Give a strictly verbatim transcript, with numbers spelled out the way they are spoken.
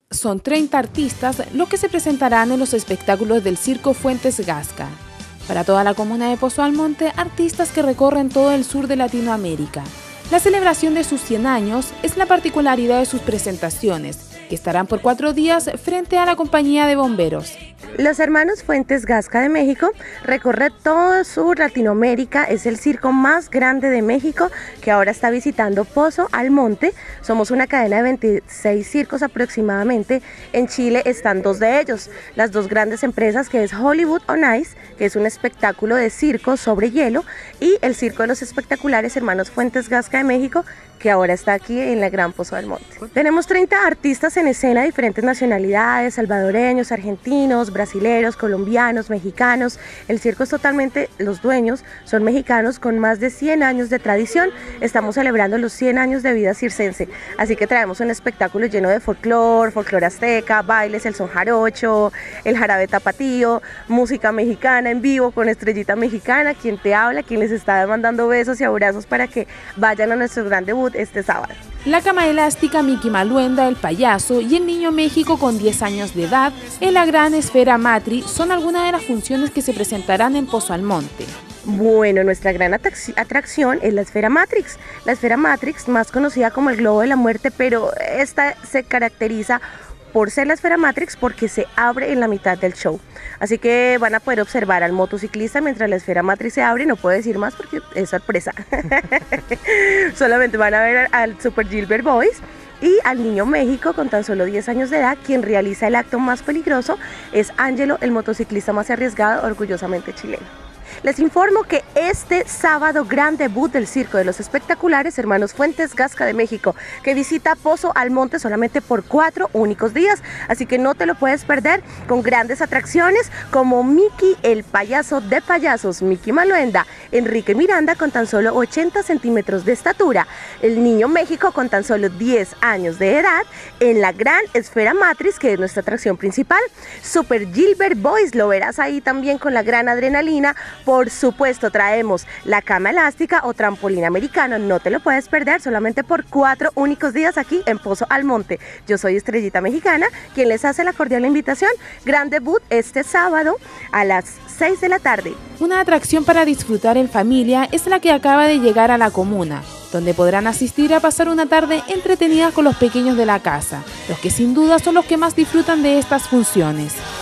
Son treinta artistas los que se presentarán en los espectáculos del Circo Fuentes Gasca. Para toda la comuna de Pozo Almonte, artistas que recorren todo el sur de Latinoamérica. La celebración de sus cien años es la particularidad de sus presentaciones, que estarán por cuatro días frente a la compañía de bomberos. Los hermanos Fuentes Gasca de México recorre todo sur Latinoamérica, es el circo más grande de México que ahora está visitando Pozo Almonte. Somos una cadena de veintiséis circos aproximadamente. En Chile están dos de ellos, las dos grandes empresas, que es Hollywood on Ice, que es un espectáculo de circo sobre hielo, y el Circo de los Espectaculares Hermanos Fuentes Gasca de México, que ahora está aquí en la Gran Pozo Almonte. Tenemos treinta artistas en escena de diferentes nacionalidades: salvadoreños, argentinos, brasileños, colombianos, mexicanos. El circo es totalmente, los dueños son mexicanos con más de cien años de tradición. Estamos celebrando los cien años de vida circense, así que traemos un espectáculo lleno de folclor, folclor azteca, bailes, el son jarocho, el jarabe tapatío, música mexicana en vivo con Estrellita Mexicana, quien te habla, quien les está mandando besos y abrazos para que vayan a nuestro gran debut este sábado. La cama elástica Mickey Maluenda, el payaso y el niño México con diez años de edad en la gran esfera Matrix son algunas de las funciones que se presentarán en Pozo Almonte. Bueno, nuestra gran atracción es la esfera Matrix. La esfera Matrix, más conocida como el globo de la muerte, pero esta se caracteriza por ser la esfera Matrix porque se abre en la mitad del show. Así que van a poder observar al motociclista mientras la esfera Matrix se abre. No puedo decir más porque es sorpresa. Solamente van a ver al Super Gilbert Boys y al niño México con tan solo diez años de edad. Quien realiza el acto más peligroso es Ángelo, el motociclista más arriesgado, orgullosamente chileno. Les informo que este sábado, gran debut del Circo de los Espectaculares Hermanos Fuentes Gasca de México, que visita Pozo Almonte solamente por cuatro únicos días, así que no te lo puedes perder, con grandes atracciones como Mickey, el payaso de payasos, Mickey Maluenda, Enrique Miranda con tan solo ochenta centímetros de estatura, el niño México con tan solo diez años de edad, en la gran esfera Matrix, que es nuestra atracción principal. Super Gilbert Boys, lo verás ahí también con la gran adrenalina. Por supuesto, traemos la cama elástica o trampolín americano, no te lo puedes perder, solamente por cuatro únicos días aquí en Pozo Almonte. Yo soy Estrellita Mexicana, quien les hace la cordial invitación. Gran debut este sábado a las seis de la tarde. Una atracción para disfrutar en familia es la que acaba de llegar a la comuna, donde podrán asistir a pasar una tarde entretenida con los pequeños de la casa, los que sin duda son los que más disfrutan de estas funciones.